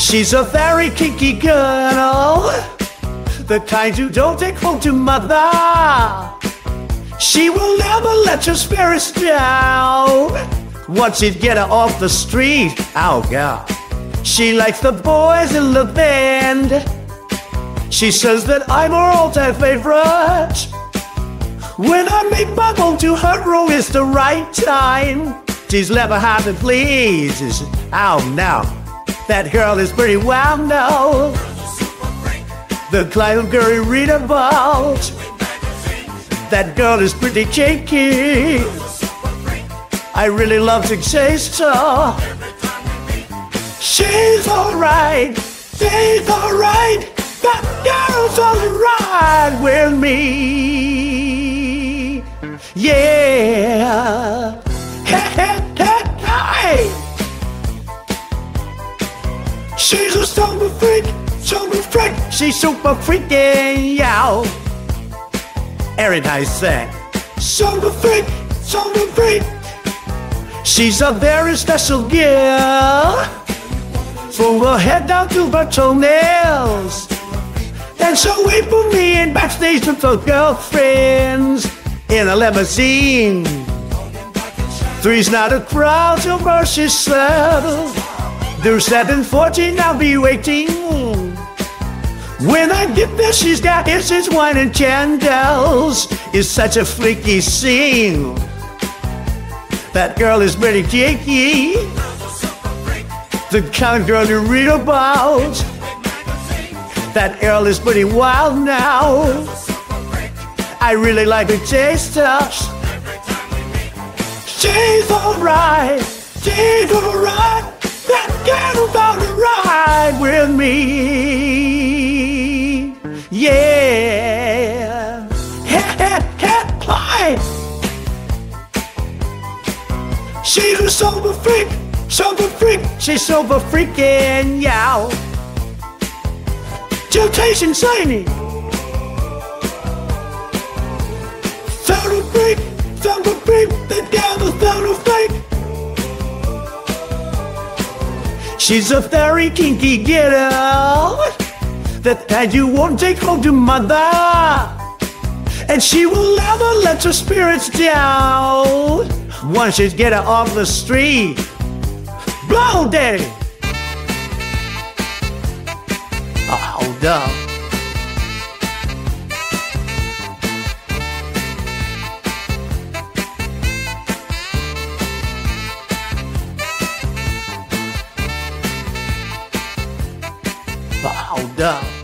She's a very kinky girl, the kind you don't take home to mother. She will never let your spirits down once you get her off the street. Oh God. She likes the boys in the band. She says that I'm her all-time favorite. When I make my move to her room, it's the right time. She's never hard to please. Oh no, that girl is pretty wild now. The kind of girl you read about. That girl is pretty kinky. I really love to taste her. She's alright, she's alright. That girl's alright with me. Yeah. Hey. She's a super freak, super freak. She's super freaking, yeah. Everybody say, super freak, super freak. She's a very special girl, from her head down to her toenails. And she'll wait for me in backstage with her girlfriends in a limousine. Three's not a crowd till mercy settled. There's 7:14, I'll be waiting. When I get there, she's got kisses, wine, and candles. It's such a freaky scene. That girl is pretty kinky, the kind of girl you read about. That girl is pretty wild now. I really like to taste her. She's alright, she's alright. That girl's alright with me. Yeah. Can't play. She's a super freak, super freak. She's super freaking, yeah. Temptation signing. Super freak, super freak. The devil's super freak. She's a very kinky girl, that kind you won't take home to mother. And she will never let her spirits down once you get her off the street. Blow, daddy. Hold up. Hold up.